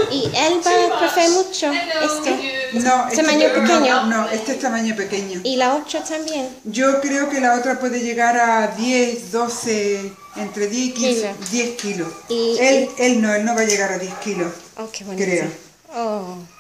¿Y él va a crecer mucho esto? No, ¿Tamaño pequeño? No, este es tamaño pequeño. ¿Y la otra también? Yo creo que la otra puede llegar a 10, 12, entre 10 y 15, 10 kilos. Él no va a llegar a 10 kilos. Oh, qué bonito. Creo. Oh.